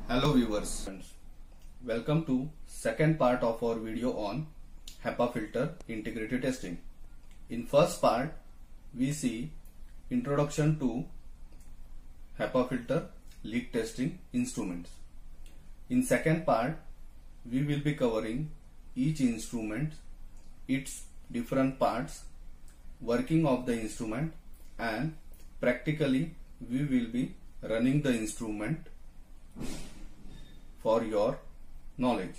Hello viewers, welcome to second part of our video on HEPA filter integrated testing. In first part we see introduction to HEPA filter leak testing instruments. In second part we will be covering each instrument, its different parts, working of the instrument, and practically we will be running the instrument for your knowledge.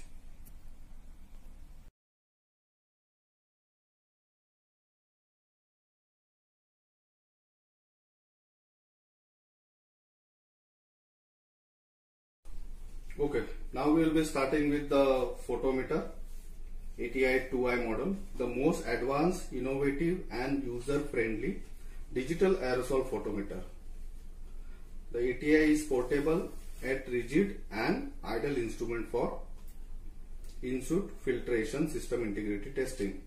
Okay, now we will be starting with the photometer ATI 2i model, the most advanced, innovative and user-friendly digital aerosol photometer. The ATI is portable at rigid and idle instrument for in-suit filtration system integrated testing.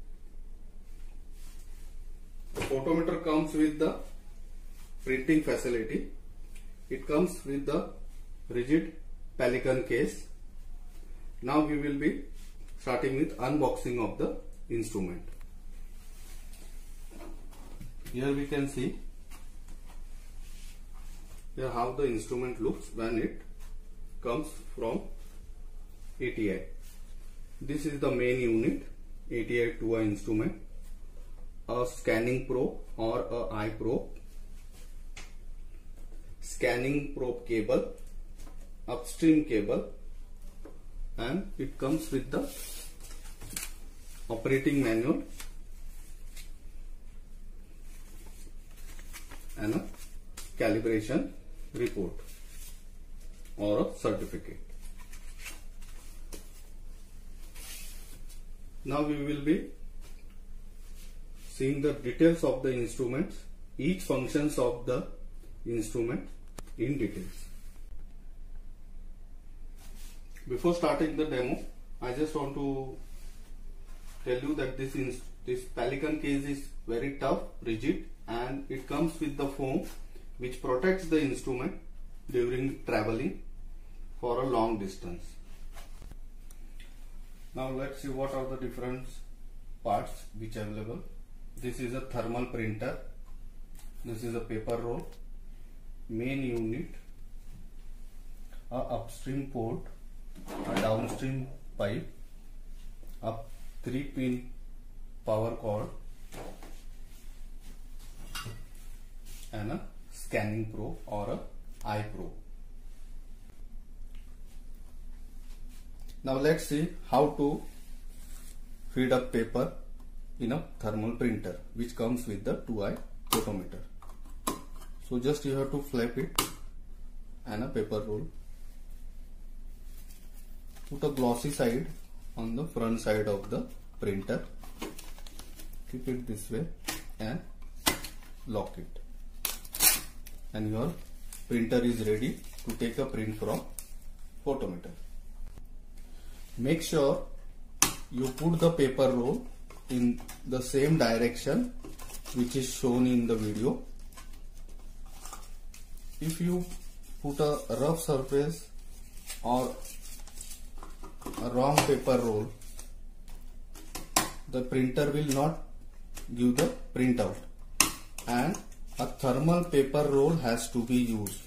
The photometer comes with the printing facility. It comes with the rigid Pelican case. Now we will be starting with unboxing of the instrument. Here we can see here how the instrument looks when it comes from ATI. This is the main unit, ATI 2i instrument, a scanning probe or a eye probe, scanning probe cable, upstream cable, and it comes with the operating manual and a calibration report or a certificate. Now we will be seeing the details of the instruments, each functions of the instrument in details. Before starting the demo, I just want to tell you that this Pelican case is very tough, rigid, and it comes with the foam which protects the instrument during traveling for a long distance. Now let's see what are the different parts which are available. This is a thermal printer, this is a paper roll, main unit, a upstream port, a downstream pipe, a 3-pin power cord, and a scanning probe or a eye probe. Now let's see how to feed up paper in a thermal printer which comes with the 2i photometer. So just you have to flap it and a paper roll. Put a glossy side on the front side of the printer. Keep it this way and lock it. And your printer is ready to take a print from photometer. Make sure you put the paper roll in the same direction which is shown in the video. If you put a rough surface or a wrong paper roll, the printer will not give the printout, and a thermal paper roll has to be used.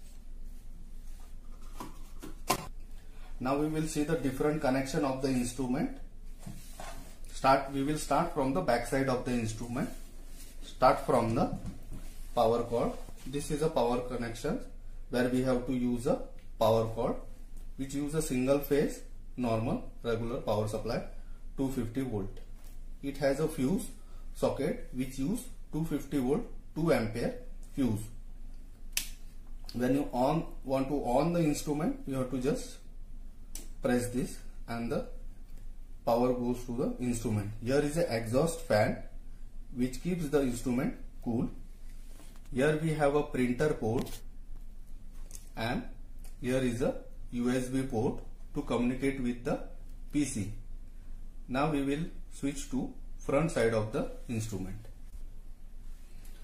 Now we will see the different connection of the instrument. We will start from the back side of the instrument. Start from the power cord. This is a power connection where we have to use a power cord which use a single phase normal regular power supply 250 volt. It has a fuse socket which use 250 volt 2 ampere fuse. When you want to on the instrument, you have to just press this and the power goes to the instrument. Here is an exhaust fan which keeps the instrument cool. Here we have a printer port, and here is a USB port to communicate with the PC. Now we will switch to front side of the instrument.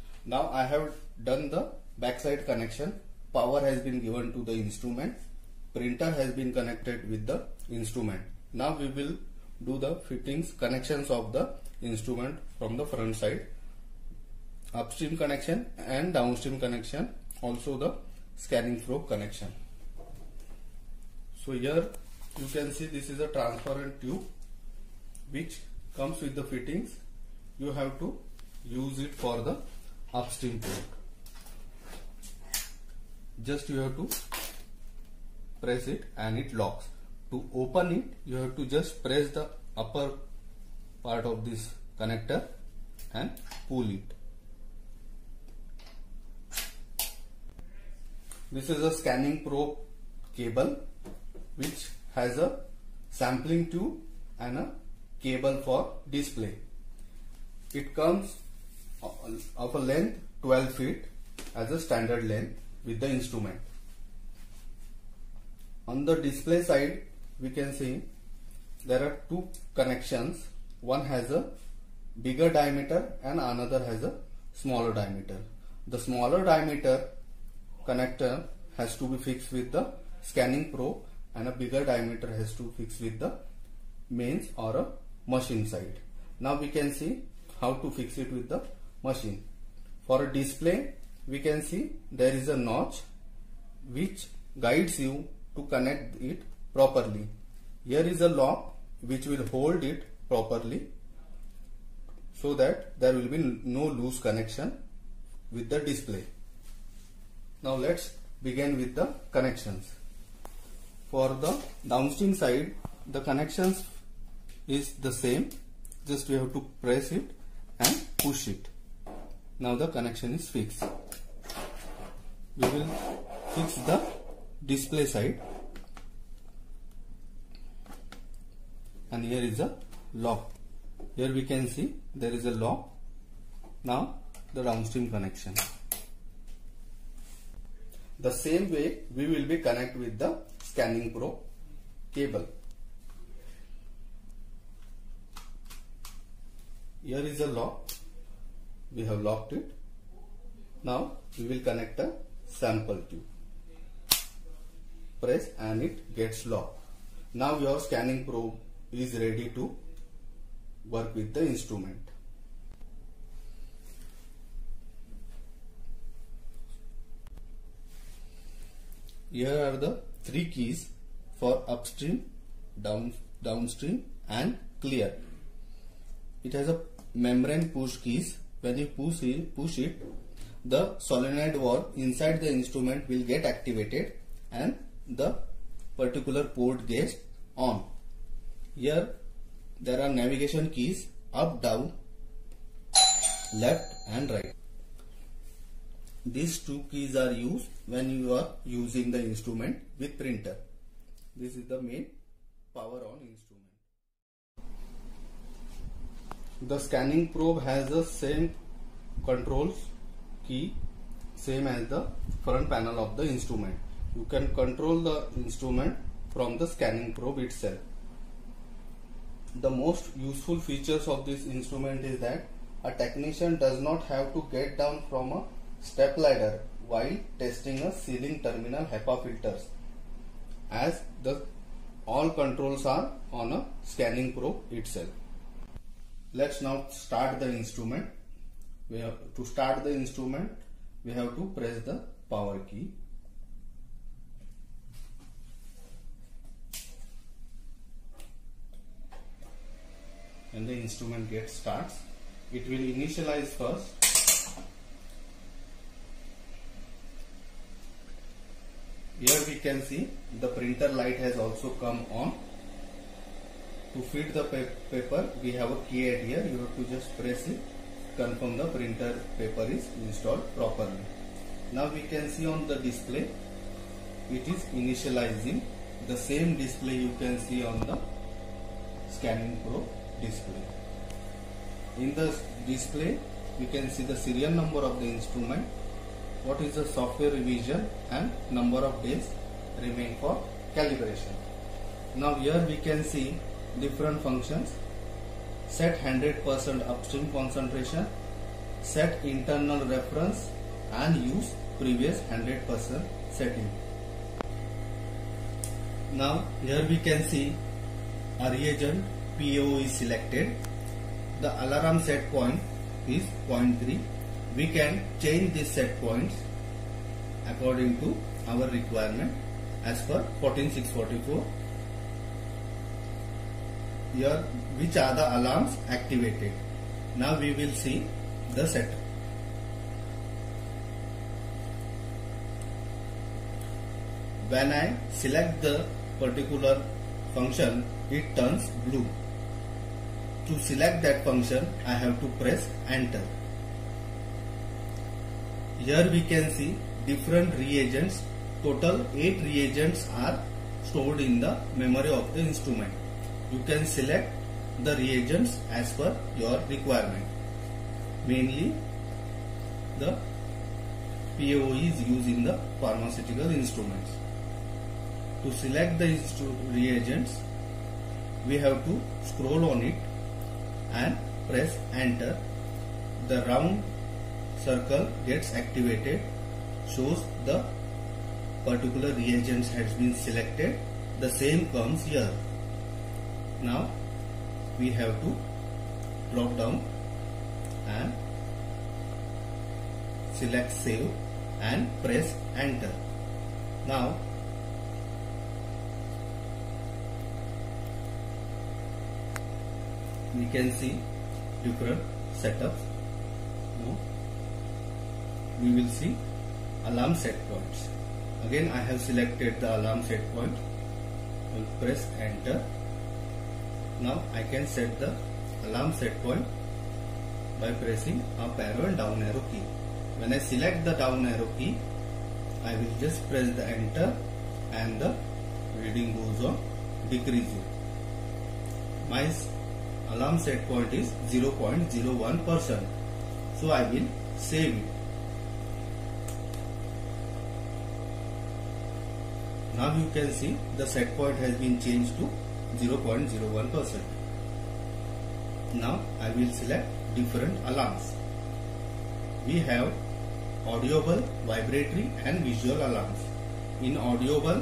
Now I have done the backside connection. Power has been given to the instrument printer has been connected with the instrument. Now we will do the fittings connections of the instrument from the front side. Upstream connection and downstream connection, also the scanning probe connection. So here you can see this is a transparent tube which comes with the fittings. You have to use it for the upstream port. Just you have to press it and it locks. To open it, you have to just press the upper part of this connector and pull it. This is a scanning probe cable which has a sampling tube and a cable for display. It comes of a length 12 feet as a standard length with the instrument. On the display side, we can see there are two connections. One has a bigger diameter and another has a smaller diameter. The smaller diameter connector has to be fixed with the scanning probe and a bigger diameter has to fix with the mains or a machine side. Now we can see how to fix it with the machine. For a display, we can see there is a notch which guides you to connect it properly. Here is a lock which will hold it properly so that there will be no loose connection with the display. Now let's begin with the connections. For the downstream side, the connections is the same. Just we have to press it and push it. Now the connection is fixed. We will fix the display side. And here is a lock. Here we can see there is a lock. Now the downstream connection. The same way we will be connect with the scanning probe cable. Here is a lock. We have locked it. Now we will connect a sample tube. Press and it gets locked. Now your scanning probe is ready to work with the instrument. Here are the three keys for upstream, downstream and clear. It has a membrane push keys. When you push it, the solenoid valve inside the instrument will get activated and the particular port gets on. Here there are navigation keys up, down, left and right. These two keys are used when you are using the instrument with printer. This is the main power on instrument. The scanning probe has the same controls key, same as the front panel of the instrument. You can control the instrument from the scanning probe itself. The most useful features of this instrument is that a technician does not have to get down from a step ladder while testing a ceiling terminal HEPA filters, as all controls are on a scanning probe itself. Let's now start the instrument. To start the instrument, we have to press the power key. And the instrument starts. It will initialize first. Here we can see the printer light has also come on. To feed the paper, we have a key at here. You have to just press it, confirm the printer paper is installed properly. Now we can see on the display, it is initializing. The same display you can see on the scanning probe display. In the display, we can see the serial number of the instrument, what is the software revision and number of days remain for calibration. Now here we can see different functions: set 100% upstream concentration, set internal reference and use previous 100% setting. Now here we can see a reagent PAO is selected. The alarm set point is 0.3. We can change these set points according to our requirement as per 14644. Here which are the alarms activated. Now we will see the setup. When I select the particular function, it turns blue. To select that function, I have to press enter. Here we can see different reagents. Total 8 reagents are stored in the memory of the instrument. You can select the reagents as per your requirement. Mainly the PAO is used in the pharmaceutical instruments. To select the reagents, we have to scroll on it and press enter. The round circle gets activated, shows the particular reagents has been selected. The same comes here. Now we have to drop down and select save and press enter. Now we can see different setups. Now we will see alarm set points. Again I have selected the alarm set point. I will press enter. Now I can set the alarm set point by pressing up arrow and down arrow key. When I select the down arrow key, I will just press the enter and the reading goes on decreasing. My alarm set point is 0.01%. So I will save it. Now you can see the set point has been changed to 0.01%. Now I will select different alarms. We have audible, vibratory and visual alarms. In audible,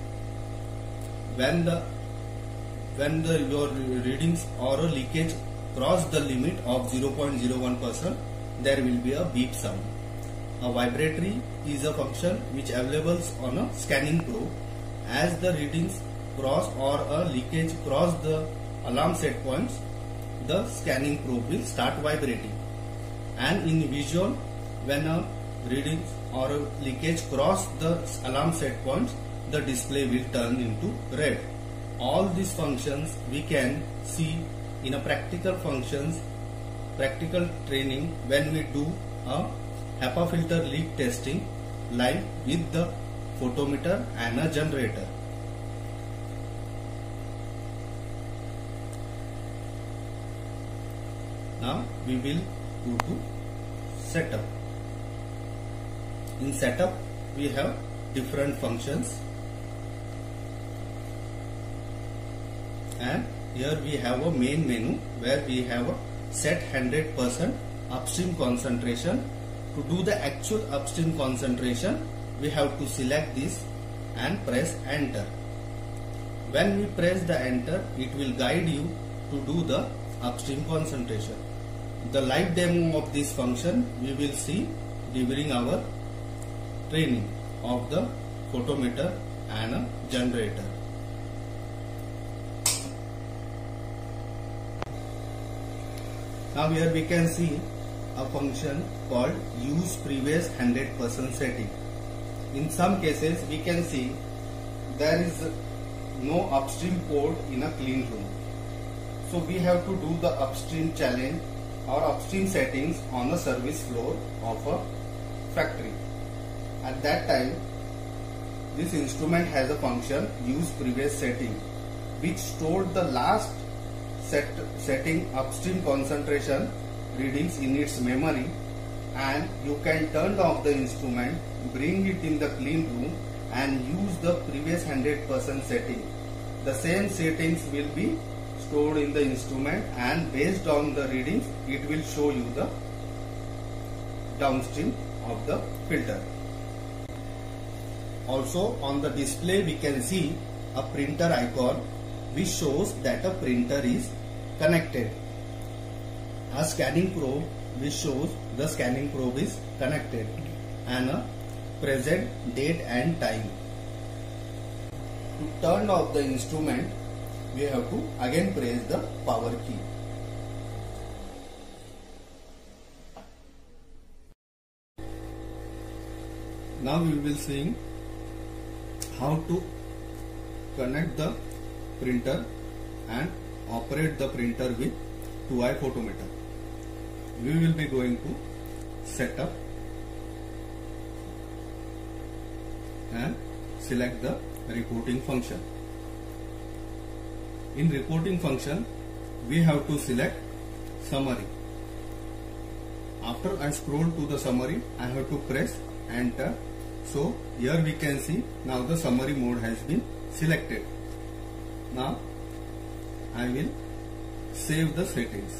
when your readings or a leakage cross the limit of 0.01%, there will be a beep sound. A vibratory is a function which available on a scanning probe. As the readings cross or a leakage cross the alarm set points, the scanning probe will start vibrating. And in visual, when a readings or a leakage cross the alarm set points, the display will turn into red. All these functions we can see in a practical training when we do a HEPA filter leak testing live with the photometer and a generator. Now we will go to setup. In setup we have different functions, and here we have a main menu where we have a set 100% upstream concentration. To do the actual upstream concentration, we have to select this and press enter. When we press the enter, it will guide you to do the upstream concentration. The live demo of this function we will see during our training of the photometer and a generator. Now here we can see a function called use previous 100% setting. In some cases we can see there is no upstream port in a clean room. So we have to do the upstream challenge or upstream settings on the service floor of a factory. At that time, this instrument has a function use previous setting, which stored the last setting upstream concentration readings in its memory, and you can turn off the instrument, bring it in the clean room and use the previous 100% setting. The same settings will be stored in the instrument, and based on the readings it will show you the downstream of the filter. Also on the display we can see a printer icon which shows that a printer is connected. A scanning probe which shows the scanning probe is connected, and a present date and time. To turn off the instrument, we have to again press the power key. Now we will see how to connect the printer and operate the printer with 2i photometer. We will be going to setup and select the reporting function. In reporting function, we have to select summary. After I scroll to the summary, I have to press enter. So here we can see now the summary mode has been selected. Now I will save the settings.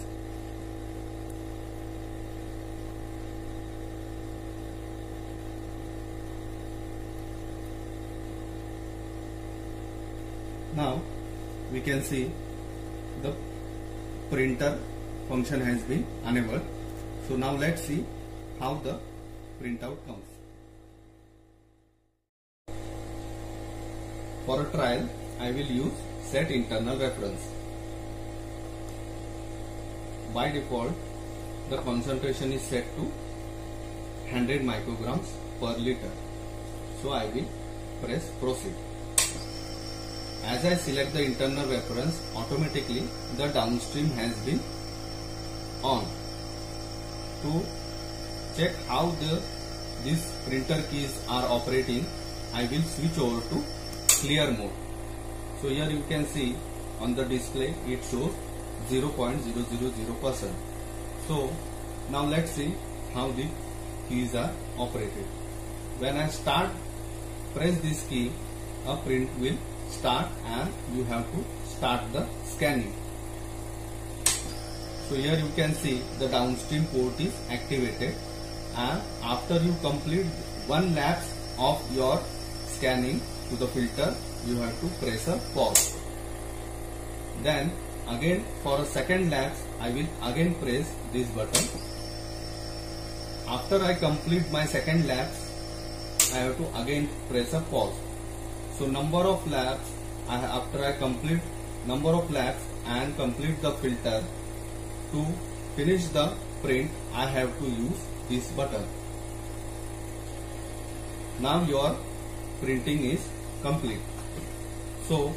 Now we can see the printer function has been enabled. So now let's see how the printout comes. For a trial, I will use set internal reference. By default, the concentration is set to 100 micrograms per liter. So I will press proceed. As I select the internal reference, automatically the downstream has been on. To check how these printer keys are operating, I will switch over to clear mode. So here you can see on the display it shows 0.000%. So now let's see how the keys are operated. When I press this key, a print will start and you have to start the scanning. So here you can see the downstream port is activated, and after you complete one lapse of your scanning to the filter, you have to press a pause. Then again for a second lapse, I will again press this button. After I complete my second lapse, I have to again press a pause. So number of laps, after I complete number of laps and complete the filter, to finish the print, I have to use this button. Now your printing is complete. So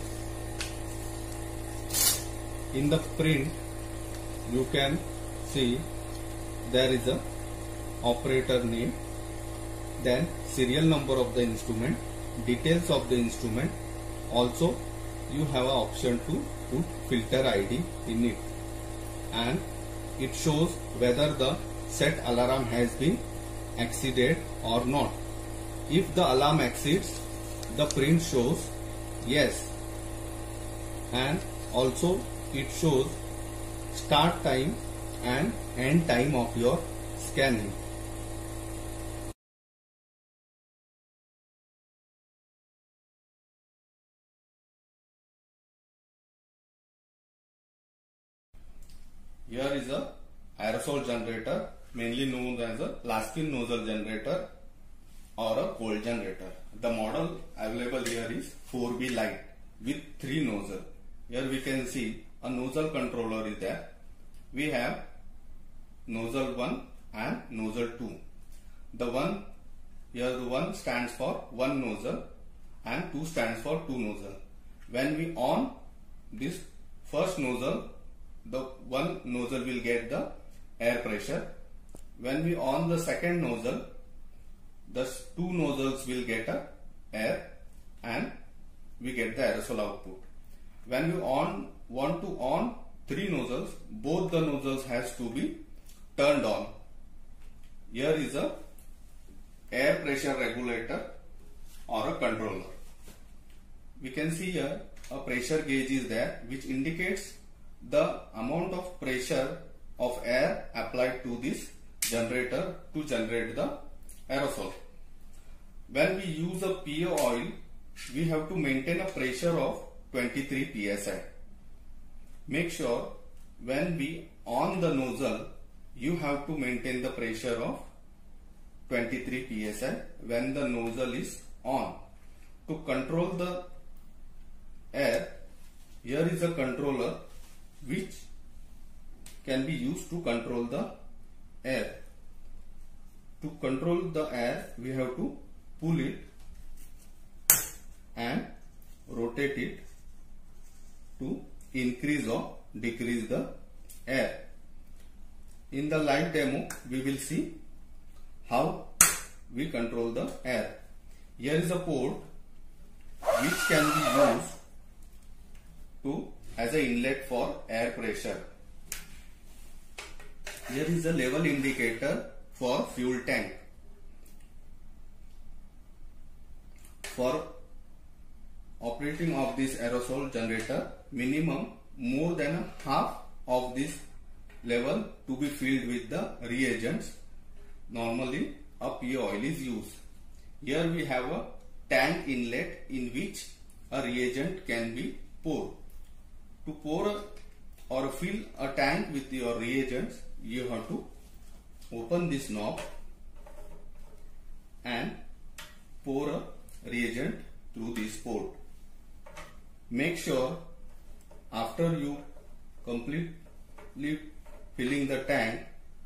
in the print, you can see there is a operator name, then serial number of the instrument, details of the instrument. Also you have an option to put filter ID in it, and it shows whether the set alarm has been exceeded or not. If the alarm exceeds, the print shows yes, and also it shows start time and end time of your scanning. Here is a aerosol generator, mainly known as a Laskin nozzle generator or a cold generator. The model available here is 4B Lite with 3 nozzles. Here we can see a nozzle controller is there. We have nozzle 1 and nozzle 2. The one stands for 1 nozzle and 2 stands for 2 nozzle. When we on this first nozzle, the one nozzle will get the air pressure. When we on the second nozzle, the 2 nozzles will get a air and we get the aerosol output. When we want to on 3 nozzles, both the nozzles has to be turned on. Here is a air pressure regulator or a controller. We can see here a pressure gauge is there, which indicates the amount of pressure of air applied to this generator to generate the aerosol. When we use a PA oil we have to maintain a pressure of 23 psi. Make sure when we on the nozzle, you have to maintain the pressure of 23 psi when the nozzle is on. To control the air, here is a controller which can be used to control the air. To control the air, we have to pull it and rotate it to increase or decrease the air. In the live demo, we will see how we control the air. Here is a port which can be used to as an inlet for air pressure. Here is a level indicator for fuel tank. For operating of this aerosol generator, minimum more than a half of this level to be filled with the reagents. Normally a PA oil is used. Here we have a tank inlet in which a reagent can be poured. To pour or fill a tank with your reagents, you have to open this knob and pour a reagent through this port. Make sure after you completely filling the tank,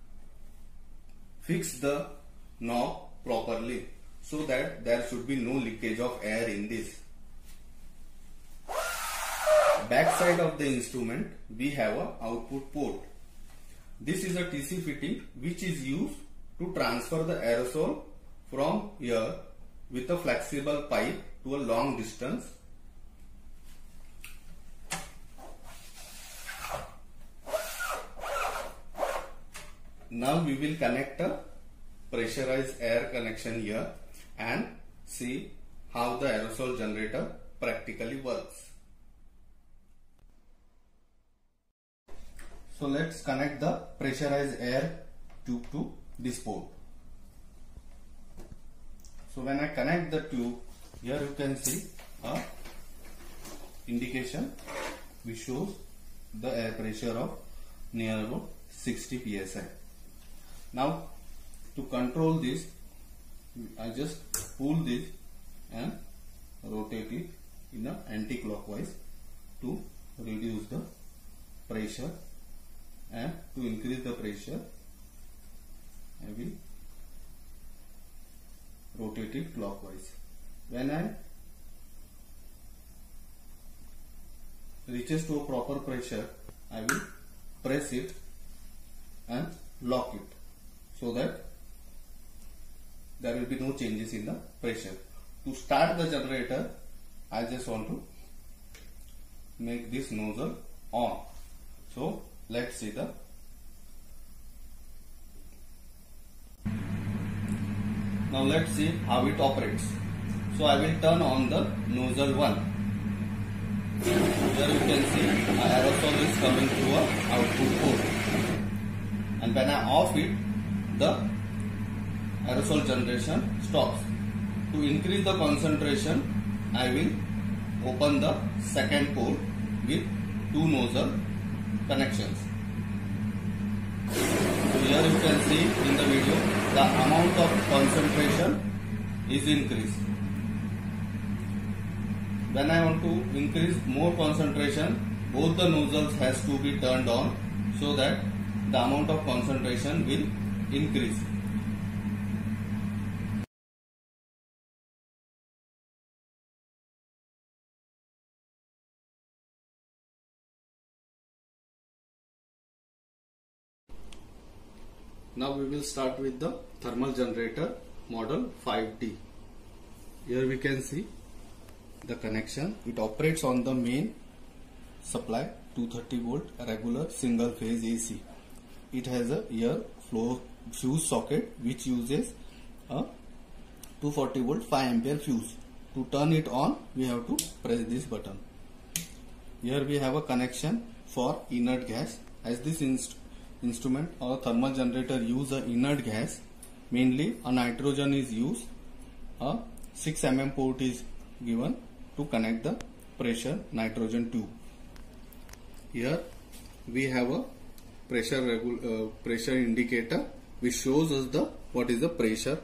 fix the knob properly so that there should be no leakage of air in this. Back side of the instrument, we have a output port. This is a TC fitting which is used to transfer the aerosol from here with a flexible pipe to a long distance. Now we will connect a pressurized air connection here and see how the aerosol generator practically works. So let's connect the pressurized air tube to this port. So when I connect the tube, here you can see a indication which shows the air pressure of near about 60 psi. Now to control this, I just pull this and rotate it in an anti-clockwise to reduce the pressure, and to increase the pressure I will rotate it clockwise. When I reaches to a proper pressure, I will press it and lock it so that there will be no changes in the pressure. To start the generator, I just want to make this nozzle on. So let's see the now let's see how it operates. So I will turn on the nozzle 1. Here you can see an aerosol is coming through a output port, and when I off it, the aerosol generation stops. To increase the concentration, I will open the second port with 2 nozzle connections. So here you can see in the video the amount of concentration is increased. When I want to increase more concentration, both the nozzles has to be turned on so that the amount of concentration will increase. Now we will start with the thermal generator model 5D. Here we can see the connection. It operates on the main supply 230 volt regular single phase AC. It has a air flow fuse socket which uses a 240 volt 5 ampere fuse. To turn it on, we have to press this button. Here we have a connection for inert gas. As this instrument or thermal generator use a inert gas, mainly a nitrogen is used. A 6 mm port is given to connect the pressure nitrogen tube. Here we have a pressure indicator which shows us the what is the pressure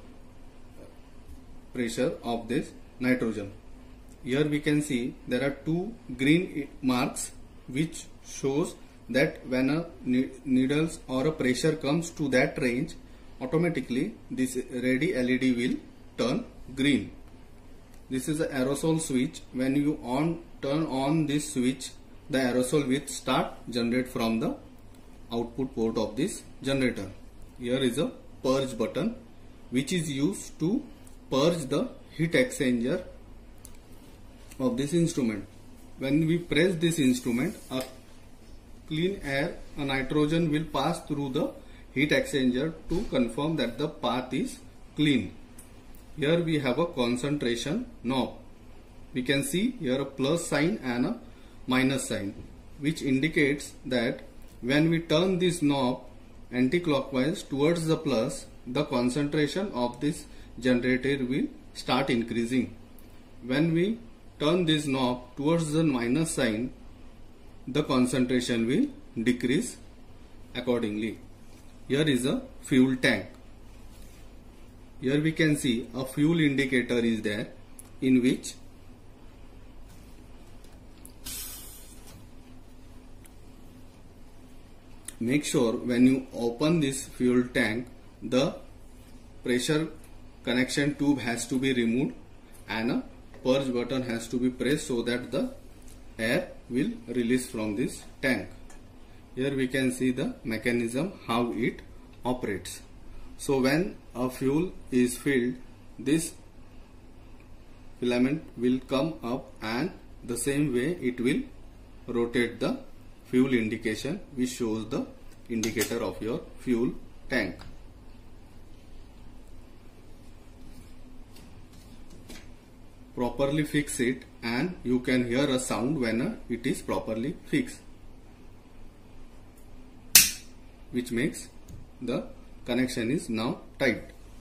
of this nitrogen. Here we can see there are two green marks which shows that when a needles or a pressure comes to that range, automatically this ready LED will turn green. This is an aerosol switch. When you turn on this switch, the aerosol will start generate from the output port of this generator. Here is a purge button which is used to purge the heat exchanger of this instrument. When we press this instrument, a clean air, a nitrogen will pass through the heat exchanger to confirm that the path is clean. Here we have a concentration knob. We can see here a plus sign and a minus sign, which indicates that when we turn this knob anti-clockwise towards the plus, the concentration of this generator will start increasing. When we turn this knob towards the minus sign, the concentration will decrease accordingly. Here is a fuel tank. Here we can see a fuel indicator is there, in which make sure when you open this fuel tank, the pressure connection tube has to be removed and a purge button has to be pressed so that the air will release from this tank. Here we can see the mechanism how it operates. So when a fuel is filled, this filament will come up and the same way it will rotate the fuel indication, which shows the indicator of your fuel tank. Properly fix it and you can hear a sound when it is properly fixed, which makes the connection is now tight.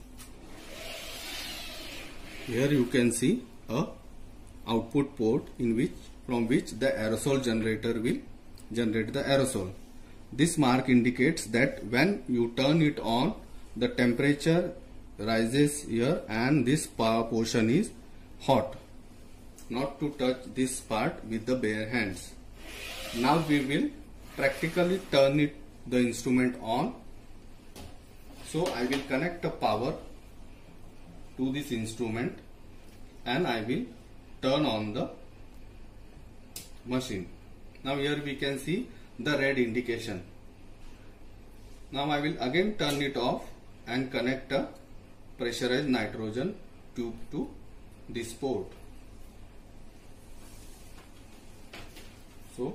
Here you can see a output port from which the aerosol generator will generate the aerosol. This mark indicates that when you turn it on, the temperature rises here and this portion is hot. Not to touch this part with the bare hands. Now we will practically turn the instrument on. So I will connect a power to this instrument and I will turn on the machine. Now here we can see the red indication. Now I will again turn it off and connect a pressurized nitrogen tube to this port. So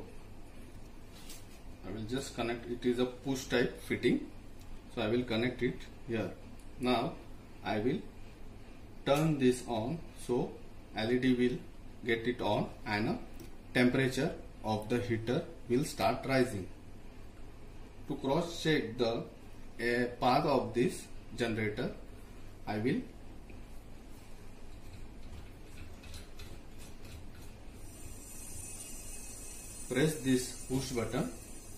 I will just connect, it is a push type fitting. So I will connect it here. Now I will turn this on, so LED will get it on and a temperature of the heater will start rising. To cross check the path of this generator, I will press this push button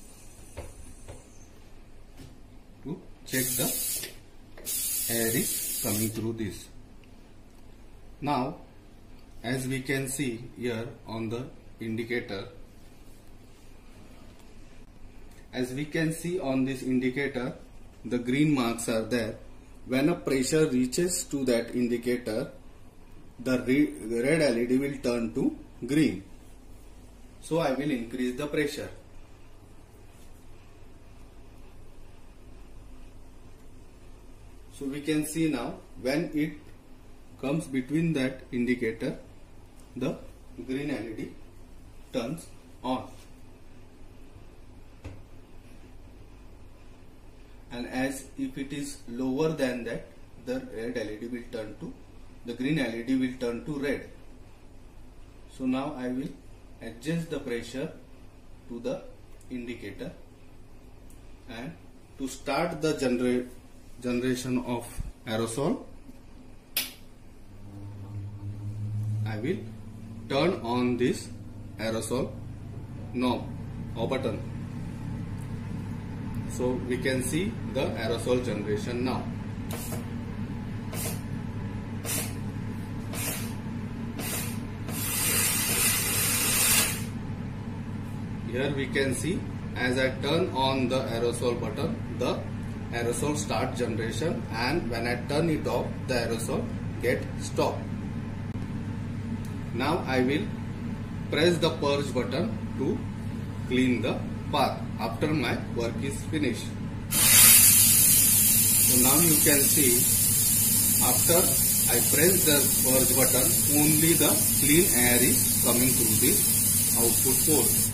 to check the air is coming through this. Now as we can see here on the indicator, as we can see on this indicator, the green marks are there. When a pressure reaches to that indicator, the red LED will turn to green. So I will increase the pressure. So we can see now when it comes between that indicator, the green LED turns on. And as if it is lower than that, the red LED will turn to, the green LED will turn to red. So now I will adjust the pressure to the indicator, and to start the generation of aerosol, I will turn on this aerosol knob or button. So we can see the aerosol generation now. Here we can see as I turn on the aerosol button, the aerosol start generation, and when I turn it off, the aerosol get stopped. Now I will press the purge button to clean the path after my work is finished. So now you can see after I press the purge button, only the clean air is coming through this output port.